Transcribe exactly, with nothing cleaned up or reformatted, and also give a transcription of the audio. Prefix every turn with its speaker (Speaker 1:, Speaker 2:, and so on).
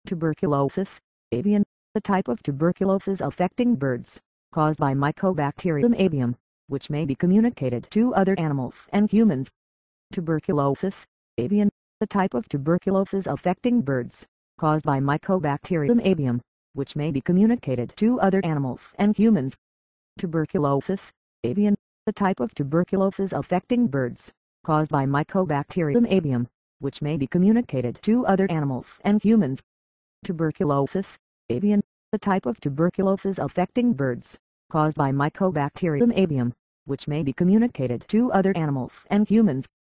Speaker 1: Tuberculosis avian, the type of tuberculosis affecting birds, caused by Mycobacterium avium, which may be communicated to other animals and humans. Tuberculosis avian, the type of tuberculosis affecting birds, caused by Mycobacterium avium, which may be communicated to other animals and humans. Tuberculosis avian, the type of tuberculosis affecting birds, caused by Mycobacterium avium, which may be communicated to other animals and humans. Tuberculosis avian, the type of tuberculosis affecting birds, caused by Mycobacterium avium, which may be communicated to other animals and humans.